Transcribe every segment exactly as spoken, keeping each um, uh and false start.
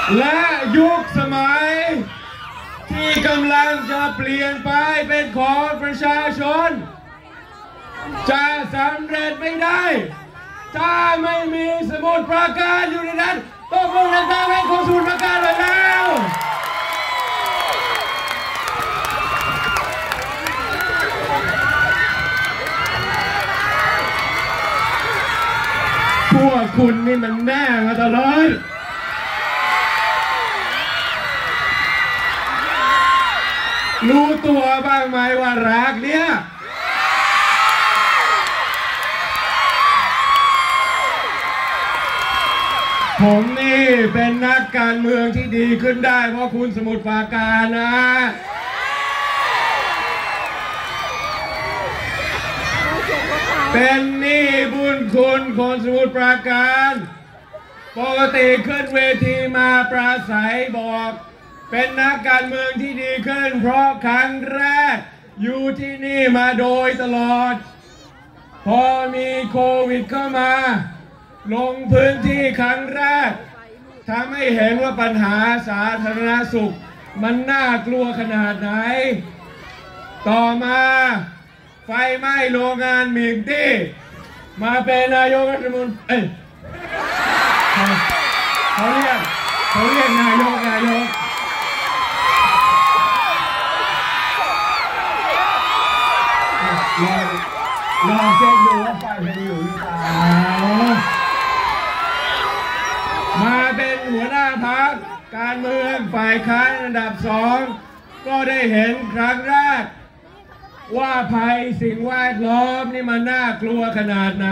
และยุคสมัยที่กำลังจะเปลี่ยนไปเป็นของประชาชนจะสำเร็จไม่ได้ถ้าไม่มีสมุทรปราการอยู่ในนั้นต้องลงในตาให้ของสมุทรปราการเลยแล้วพวกคุณนี่มันแน่มาตลอดรู้ตัวบ้างไหมว่ารักเนี่ยผมนี่เป็นนักการเมืองที่ดีขึ้นได้เพราะคุณสมุทรปราการนะเป็นนี่บุญคุณคนสมุทรปราการปกติขึ้นเวทีมาปราศัยบอกเป็นนักการเมืองที่ดีขึ้นเพราะครั้งแรกอยู่ที่นี่มาโดยตลอดพอมีโควิดเข้ามาลงพื้นที่ครั้งแรกทำให้เห็นว่าปัญหาสาธารณสุขมันน่ากลัวขนาดไหนต่อมาไฟไหม้โรงงานมิงตี้มาเป็นนายกรัฐมนตรีเอ้ยเขาเรียกเขาเรียกนายกนายกรอรอเช็คดูว่าไฟมันอยู่หรือเปล่ามาเป็นหัวหน้าพรรคการเมืองฝ่ายค้านอันดับสองก็ได้เห็นครั้งแรกว่าภัยสิ่งแวดล้อมนี่มันน่ากลัวขนาดไหน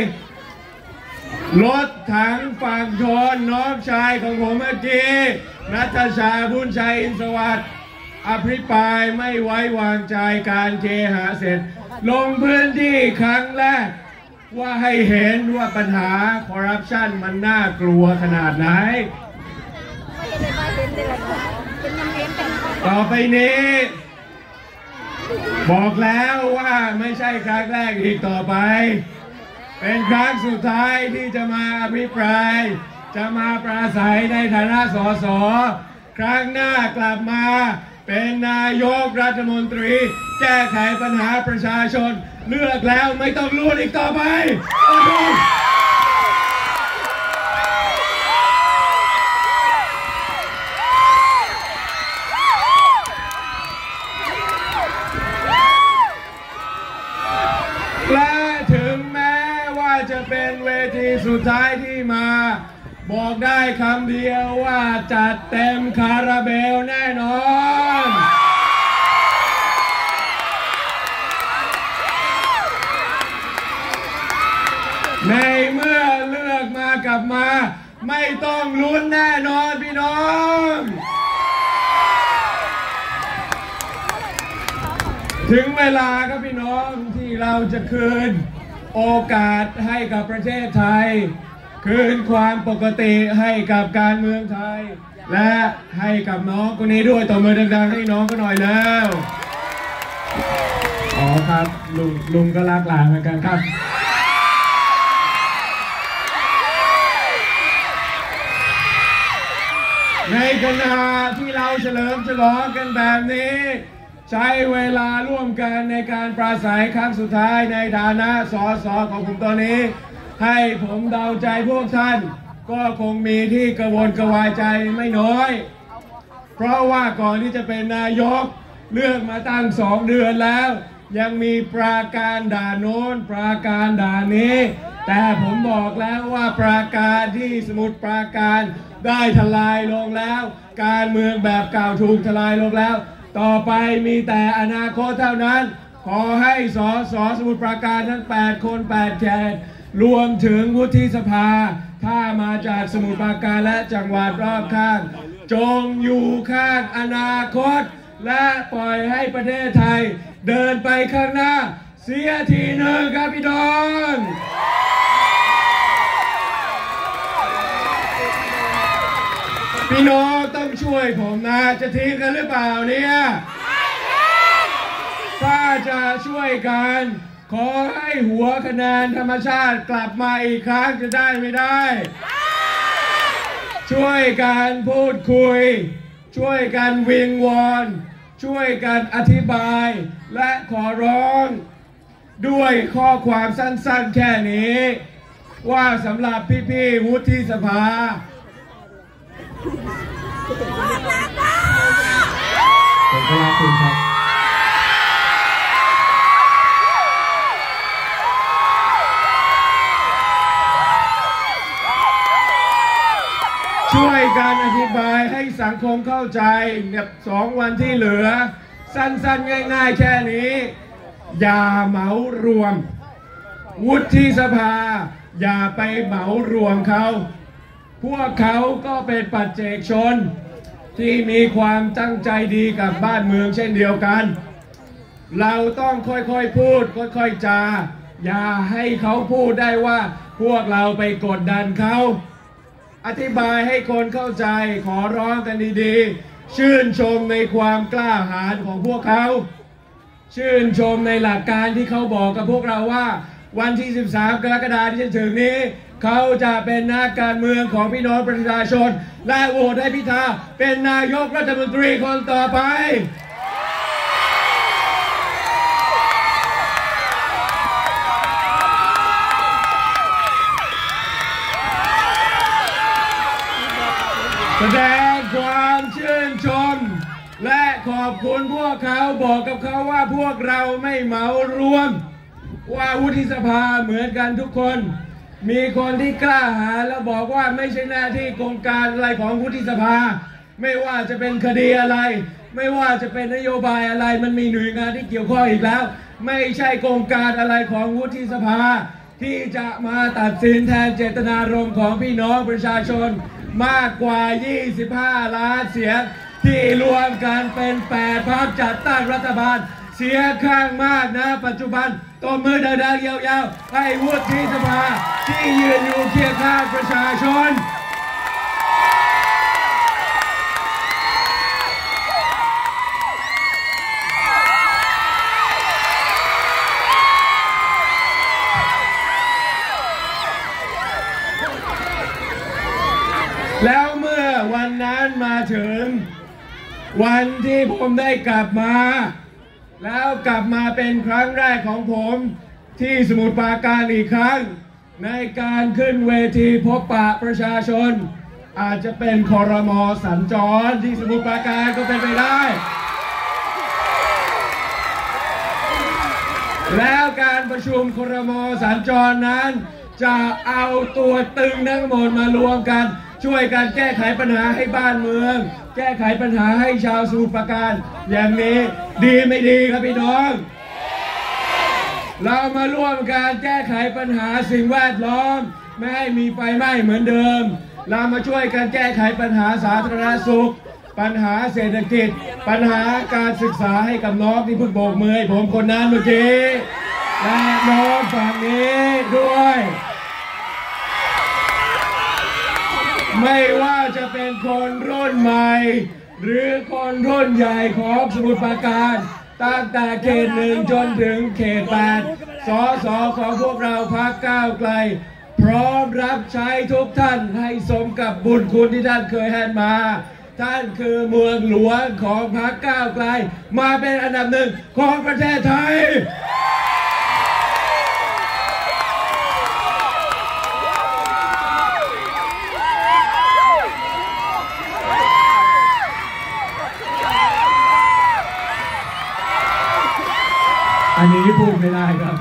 รถถังฝั่งทนน้องชายของผมเมื่อกี้นัทชาบุญชัยอินทร์สวัสดิ์อภิปรายไม่ไว้วางใจการเคหะเสร็จลงพื้นที่ครั้งแรกว่าให้เห็นว่าปัญหาคอร์รัปชันมันน่ากลัวขนาดไหนต่อไปนี้บอกแล้วว่าไม่ใช่ครั้งแรกอีกต่อไปเป็นครั้งสุดท้ายที่จะมาอภิปรายจะมาปราศัยในฐานะสสครั้งหน้ากลับมาเป็นนายกรัฐมนตรีแก้ไขปัญหาประชาชนเลือกแล้วไม่ต้องลุ้นอีกต่อไปและถึงแม้ว่าจะเป็นเวทีสุดท้ายที่มาบอกได้คำเดียวว่าจัดเต็มคาราเบลแน่นอนในเมื่อเลือกมากลับมาไม่ต้องลุ้นแน่นอนพี่น้องถึงเวลาครับพี่น้องที่เราจะคืนโอกาสให้กับประเทศไทยคืนความปกติให้กับการเมืองไทยและให้กับน้องคนนี้ด้วยต่อมือดังๆให้น้องก็หน่อยแล้วอ๋อครับลุงลุงก็รักหลานเหมือนกันครับในขณะที่เราเฉลิมฉลองกันแบบนี้ใช้เวลาร่วมกันในการปราศัยครั้งสุดท้ายในฐานะสสของผมตอนนี้ให้ผมเดาใจพวกท่านก็คงมีที่กระวนกระวายใจไม่น้อยเพราะว่าก่อนที่จะเป็นนายกเลือกมาตั้งสองเดือนแล้วยังมีปราการด่านโน้นปราการด่านนี้แต่ผมบอกแล้วว่าปราการที่สมุทรปราการได้ทลายลงแล้วการเมืองแบบเก่าถูกทลายลงแล้วต่อไปมีแต่อนาคตเท่านั้นขอให้สสสมุทรปราการทั้งแปดคนแปดเขตรวมถึงวุฒิสภาถ้ามาจากสมุทรปราการและจังหวัดรอบข้างจงอยู่ข้างอนาคตและปล่อยให้ประเทศไทยเดินไปข้างหน้าเสียทีหนึ่งครับพี่น้องพี่น้องต้องช่วยผมนะจะทิ้งกันหรือเปล่าเนี่ยถ้าจะช่วยกันขอให้หัวคะแนนธรรมชาติกลับมาอีกครั้งจะได้ไม่ได้ชช่วยกันพูดคุยช่วยกันวิงวอนช่วยกันอธิบายและขอร้องด้วยข้อความสั้นๆแค่นี้ว่าสำหรับพี่ๆวุฒิสภาผมก็รักคุณครับช่วยการอธิบายให้สังคมเข้าใจเนี่ยสองวันที่เหลือสั้นๆง่ายๆแค่นี้อย่าเหมารวมวุฒิสภาอย่าไปเหมารวมเขาพวกเขาก็เป็นปัจเจกชนที่มีความตั้งใจดีกับบ้านเมืองเช่นเดียวกันเราต้องค่อยๆพูดค่อยๆจาอย่าให้เขาพูดได้ว่าพวกเราไปกดดันเขาอธิบายให้คนเข้าใจขอร้องกันดีๆชื่นชมในความกล้าหาญของพวกเขาชื่นชมในหลักการที่เขาบอกกับพวกเราว่าวันที่สิบสามกรกฎาคมที่จะถึงนี้เขาจะเป็นนักการเมืองของพี่น้องประชาชนและโหวตให้พิธาเป็นนายกรัฐมนตรีคนต่อไปแสดงความชื่นชมและขอบคุณพวกเขาบอกกับเขาว่าพวกเราไม่เหมารวมว่าวุฒิสภาเหมือนกันทุกคนมีคนที่กล้าหาญและบอกว่าไม่ใช่หน้าที่โครงการอะไรของวุฒิสภาไม่ว่าจะเป็นคดีอะไรไม่ว่าจะเป็นนโยบายอะไรมันมีหน่วยงานที่เกี่ยวข้องอีกแล้วไม่ใช่โครงการอะไรของวุฒิสภาที่จะมาตัดสินแทนเจตนารมณ์ของพี่น้องประชาชนมากกว่ายี่สิบห้าล้านเสียงที่รวมกันเป็นแปดพรรคจัดตั้งรัฐบาลเสียงข้างมากนะปัจจุบันตบมือดังๆยาวๆให้วุฒิสภาที่ยืนอยู่เคียงข้างประชาชนแล้วเมื่อวันนั้นมาถึงวันที่ผมได้กลับมาแล้วกลับมาเป็นครั้งแรกของผมที่สมุทรปราการอีกครั้งในการขึ้นเวทีพบปะประชาชนอาจจะเป็นครม.สัญจรที่สมุทรปราการก็เป็นไปได้แล้วการประชุมครม.สัญจรนั้นจะเอาตัวตึงทั้งหมดมารวมกันช่วยกันแก้ไขปัญหาให้บ้านเมืองแก้ไขปัญหาให้ชาวสมุทรปราการอย่างนี้ดีไม่ดีครับพี่น้องเรามาร่วมกันแก้ไขปัญหาสิ่งแวดล้อมไม่ให้มีไฟไหม้เหมือนเดิมเรามาช่วยกันแก้ไขปัญหาสาธารณสุขปัญหาเศรษฐกิจปัญหาการศึกษาให้กับน้องที่เพิ่งโบกมือให้ผมคนนั้นเมื่อกี้และน้องฝั่งนี้ด้วยไม่ว่าจะเป็นคนรุ่นใหม่หรือคนรุ่นใหญ่ของสมุทรปราการตั้งแต่เขตหนึ่งจนถึงเขตแปดสสของพวกเราพรรคก้าวไกลพร้อมรับใช้ทุกท่านให้สมกับบุญคุณที่ท่านเคยให้มาท่านคือเมืองหลวงของพรรคก้าวไกลมาเป็นอันดับหนึ่งของประเทศไทยอันนี้พูดไม่ได้ครับ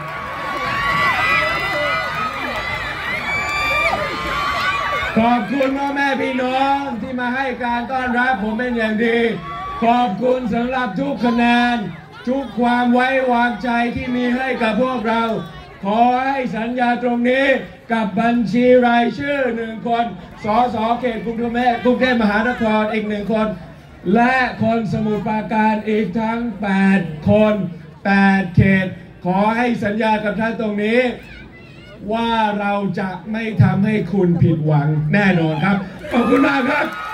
ขอบคุณพ่อแม่พี่น้องที่มาให้การต้อนรับผมเป็นอย่างดีขอบคุณสำหรับทุกคะแนนทุกความไว้วางใจที่มีให้กับพวกเราขอให้สัญญาตรงนี้กับบัญชีรายชื่อหนึ่งคนสสเขตกรุงเทพกรุงเทพมหานครอีกหนึ่งคนและคนสมุทรปราการอีกทั้งแปดคนแปดเขตขอให้สัญญากับท่านตรงนี้ว่าเราจะไม่ทำให้คุณผิดหวังแน่นอนครับขอบคุณมากครับ